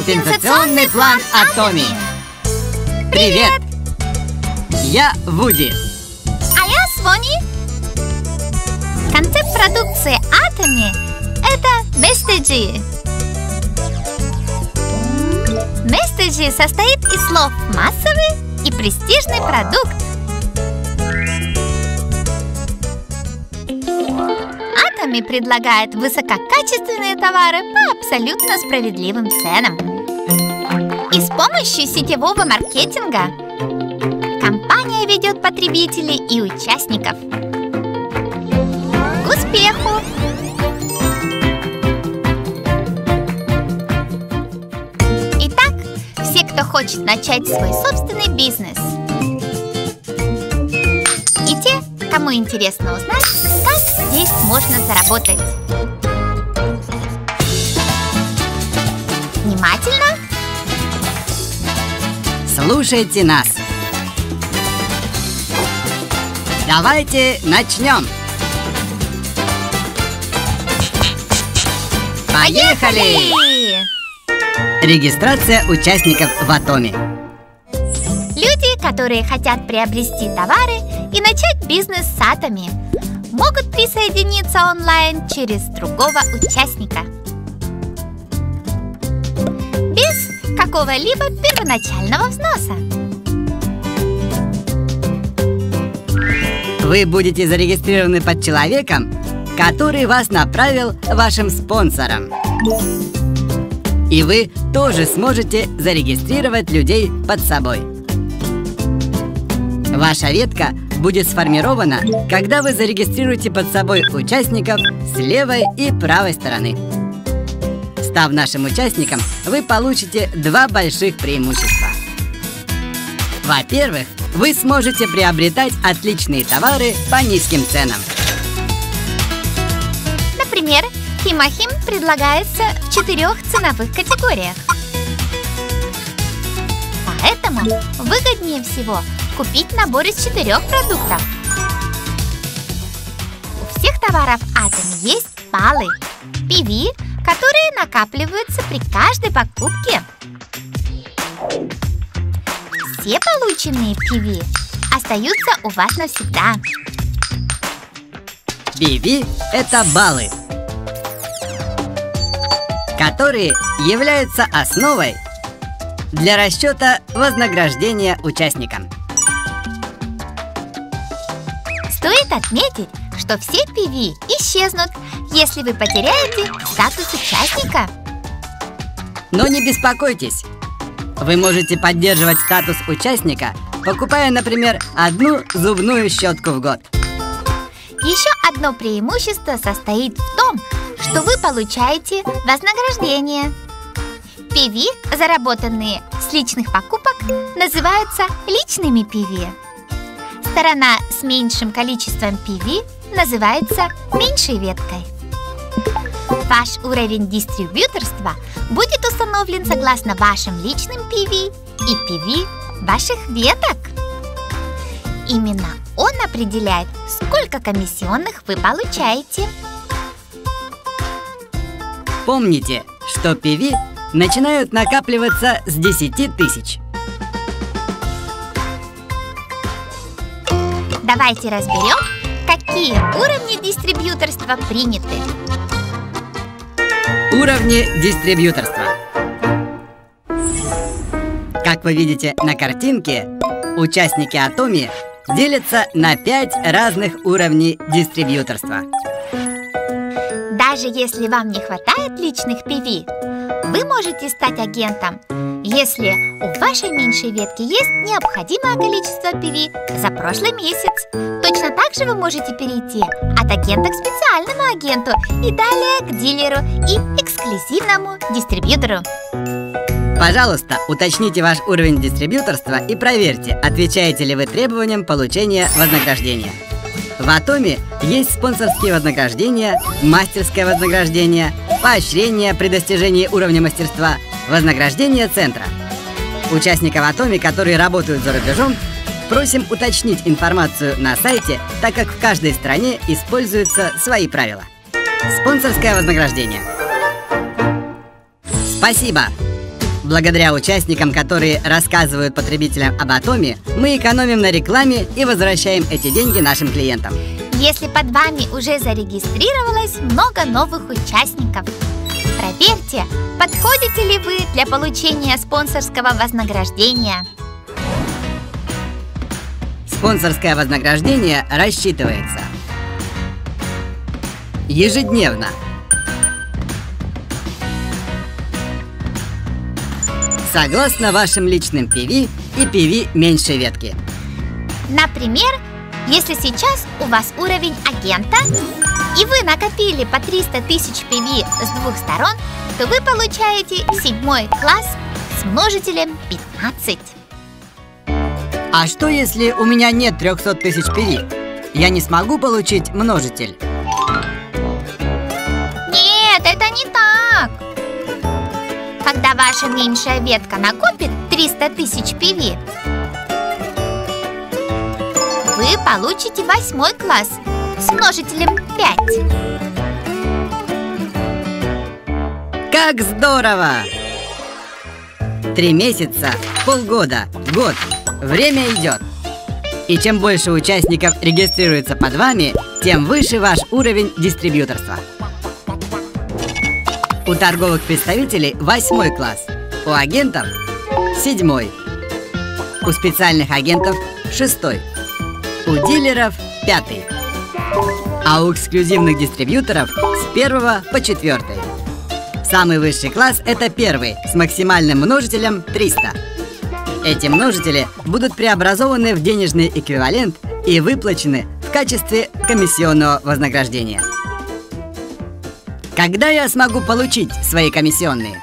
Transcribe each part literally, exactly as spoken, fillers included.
Компенсационный план Атоми. Привет! Я Вуди. А я Свони. Концепт продукции Атоми – это месседжи. Месседжи состоит из слов массовый и престижный продукт. Атоми предлагает высококачественные товары по абсолютно справедливым ценам. И с помощью сетевого маркетинга компания ведет потребителей и участников к успеху. Итак, все, кто хочет начать свой собственный бизнес, и те, кому интересно узнать, как здесь можно заработать. Внимательно! Слушайте нас. Давайте начнем. Поехали! Регистрация участников в Атоми. Люди, которые хотят приобрести товары и начать бизнес с Атоми, могут присоединиться онлайн через другого участника без какого-либо первоначального взноса. Вы будете зарегистрированы под человеком, который вас направил вашим спонсором. И вы тоже сможете зарегистрировать людей под собой. Ваша ветка будет сформирована, когда вы зарегистрируете под собой участников с левой и правой стороны. Став нашим участником, вы получите два больших преимущества. Во-первых, вы сможете приобретать отличные товары по низким ценам. Например, Химахим предлагается в четырех ценовых категориях. Поэтому выгоднее всего купить набор из четырех продуктов. У всех товаров Атоми есть баллы пи ви, которые накапливаются при каждой покупке. Все полученные пи ви остаются у вас навсегда. пи ви – это баллы, которые являются основой для расчета вознаграждения участникам. Стоит отметить, что все пи ви исчезнут, если вы потеряете статус участника. Но не беспокойтесь. Вы можете поддерживать статус участника, покупая, например, одну зубную щетку в год. Еще одно преимущество состоит в том, что вы получаете вознаграждение. пи ви, заработанные с личных покупок, называются личными пи ви. Сторона с меньшим количеством пи ви называется меньшей веткой. Ваш уровень дистрибьюторства будет установлен согласно вашим личным пи ви и пи ви ваших веток. Именно он определяет, сколько комиссионных вы получаете. Помните, что пи ви начинают накапливаться с десяти тысяч. Давайте разберем, какие уровни дистрибьюторства приняты. Уровни дистрибьюторства. Как вы видите на картинке, участники Атоми делятся на пять разных уровней дистрибьюторства. Даже если вам не хватает личных пи ви, вы можете стать агентом, если у вашей меньшей ветки есть необходимое количество пи ви за прошлый месяц. Точно так же вы можете перейти от агента к специальному агенту и далее к дилеру и эксклюзивному дистрибьютору. Пожалуйста, уточните ваш уровень дистрибьюторства и проверьте, отвечаете ли вы требованиям получения вознаграждения. В Атоми есть спонсорские вознаграждения, мастерское вознаграждение, поощрение при достижении уровня мастерства, вознаграждение центра. Участников Атоми, которые работают за рубежом, просим уточнить информацию на сайте, так как в каждой стране используются свои правила. Спонсорское вознаграждение. Спасибо! Благодаря участникам, которые рассказывают потребителям об Атоме, мы экономим на рекламе и возвращаем эти деньги нашим клиентам. Если под вами уже зарегистрировалось много новых участников, проверьте, подходите ли вы для получения спонсорского вознаграждения. Спонсорское вознаграждение рассчитывается ежедневно, согласно вашим личным пи ви и пи ви меньшей ветки. Например, если сейчас у вас уровень агента, и вы накопили по триста тысяч пи ви с двух сторон, то вы получаете седьмой класс с множителем пятнадцать. А что, если у меня нет трёхсот тысяч пи ви? Я не смогу получить множитель? Нет, это не так. Когда ваша меньшая ветка накопит триста тысяч пи ви, вы получите восьмой класс с множителем пять. Как здорово! Три месяца, полгода, год. Время идет. И чем больше участников регистрируется под вами, тем выше ваш уровень дистрибьюторства. У торговых представителей восьмой класс, у агентов седьмой, у специальных агентов шестой, у дилеров пятый, а у эксклюзивных дистрибьюторов с первого по четвертый. Самый высший класс – это первый, с максимальным множителем триста. Эти множители будут преобразованы в денежный эквивалент и выплачены в качестве комиссионного вознаграждения. Когда я смогу получить свои комиссионные?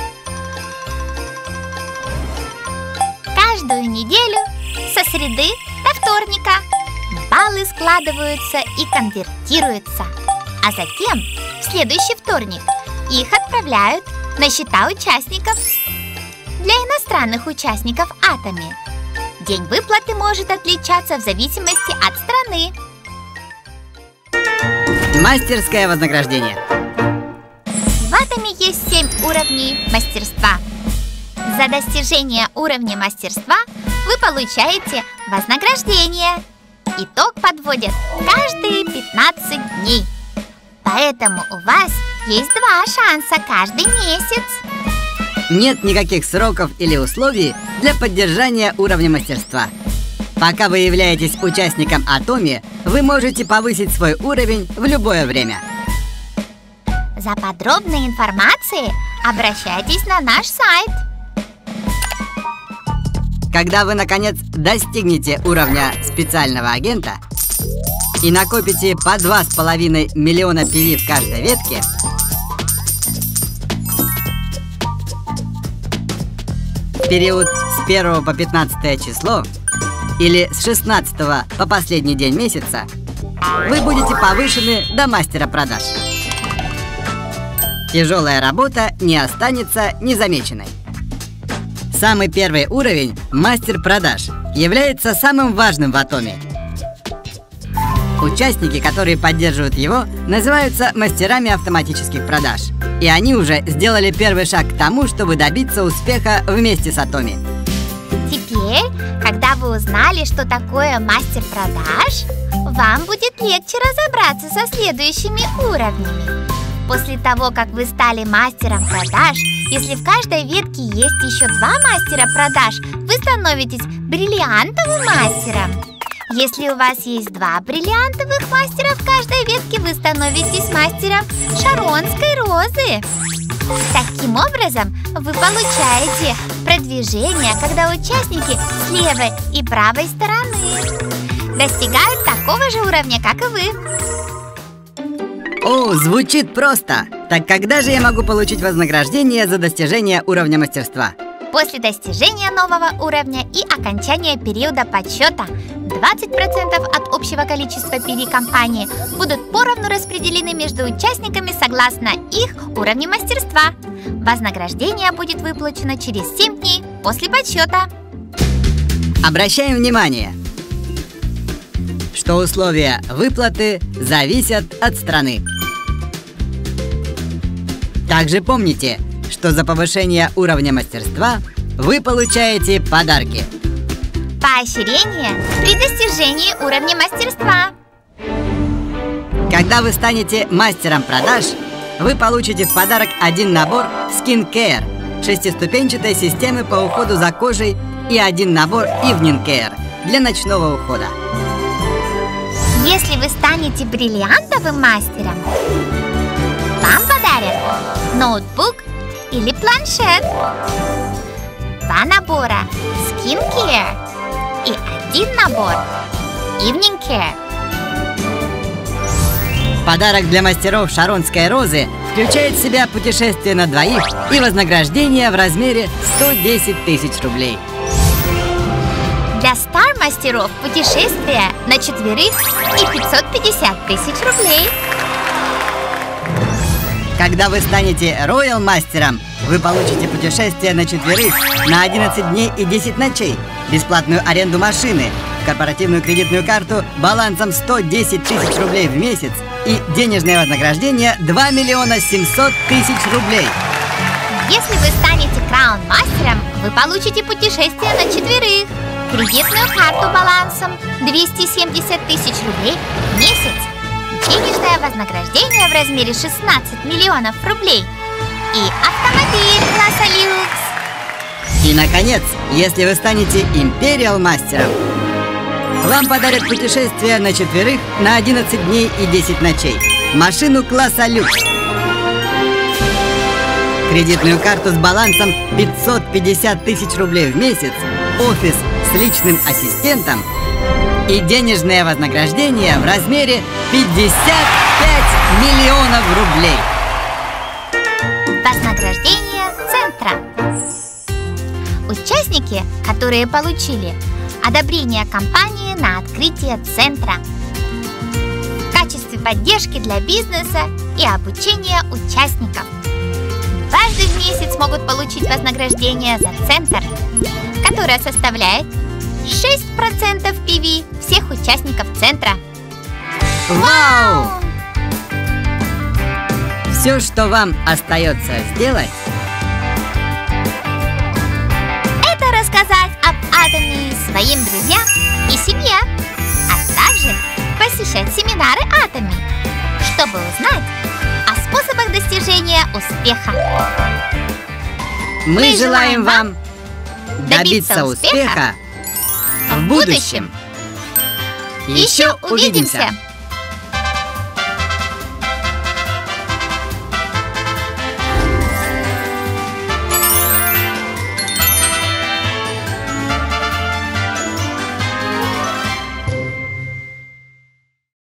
Каждую неделю со среды до вторника баллы складываются и конвертируются, а затем в следующий вторник их отправляют на счета участников. Для иностранных участников Атоми день выплаты может отличаться в зависимости от страны. Мастерское вознаграждение. В Атоми есть семь уровней мастерства. За достижение уровня мастерства вы получаете вознаграждение. Итог подводят каждые пятнадцать дней. Поэтому у вас есть два шанса каждый месяц. Нет никаких сроков или условий для поддержания уровня мастерства. Пока вы являетесь участником Атоми, вы можете повысить свой уровень в любое время. За подробной информацией обращайтесь на наш сайт. Когда вы, наконец, достигнете уровня специального агента и накопите по два с половиной миллиона пи ви в каждой ветке, в период с первого по пятнадцатое число или с шестнадцатого по последний день месяца, вы будете повышены до мастера продаж. Тяжелая работа не останется незамеченной. Самый первый уровень, мастер продаж, является самым важным в Атоме. Участники, которые поддерживают его, называются мастерами автоматических продаж. И они уже сделали первый шаг к тому, чтобы добиться успеха вместе с Атоми. Теперь, когда вы узнали, что такое мастер продаж, вам будет легче разобраться со следующими уровнями. После того, как вы стали мастером продаж, если в каждой ветке есть еще два мастера продаж, вы становитесь бриллиантовым мастером. Если у вас есть два бриллиантовых мастера в каждой ветке, вы становитесь мастером шаронской розы. Таким образом, вы получаете продвижение, когда участники с левой и правой стороны достигают такого же уровня, как и вы. О, звучит просто! Так когда же я могу получить вознаграждение за достижение уровня мастерства? После достижения нового уровня и окончания периода подсчета двадцать процентов от общего количества пи ви компании будут поровну распределены между участниками согласно их уровню мастерства. Вознаграждение будет выплачено через семь дней после подсчета. Обращаем внимание, что условия выплаты зависят от страны. Также помните, что за повышение уровня мастерства вы получаете подарки. Поощрение при достижении уровня мастерства. Когда вы станете мастером продаж, вы получите в подарок один набор Skin Care шестиступенчатой системы по уходу за кожей и один набор Evening Care для ночного ухода. Если вы станете бриллиантовым мастером, вам подарят ноутбук или планшет, два набора Skin Care и один набор Evening Care. Подарок для мастеров Шаронской розы включает в себя путешествие на двоих и вознаграждение в размере сто десять тысяч рублей. Для стар-мастеров путешествие на четверых и пятьсот пятьдесят тысяч рублей. Когда вы станете Royal мастером, вы получите путешествие на четверых на одиннадцать дней и десять ночей, бесплатную аренду машины, корпоративную кредитную карту балансом сто десять тысяч рублей в месяц и денежное вознаграждение два миллиона семьсот тысяч рублей. Если вы станете краун-мастером, вы получите путешествие на четверых, кредитную карту балансом двести семьдесят тысяч рублей в месяц, денежное вознаграждение в размере шестнадцать миллионов рублей и автомобиль класса люкс. И, наконец, если вы станете Imperial мастером, вам подарят путешествие на четверых на одиннадцать дней и десять ночей, машину класса люкс, кредитную карту с балансом пятьсот пятьдесят тысяч рублей в месяц, офис с личным ассистентом и денежное вознаграждение в размере пятьдесят пять миллионов рублей. Вознаграждение центра. Участники, которые получили одобрение компании на открытие центра в качестве поддержки для бизнеса и обучения участников, дважды в месяц могут получить вознаграждение за центр, которое составляет шесть процентов пи ви всех участников центра. Вау! Все, что вам остается сделать, это рассказать об атоме своим друзьям и семье, а также посещать семинары атоме, чтобы узнать о способах достижения успеха. мы желаем вам добиться успеха в будущем. Еще увидимся!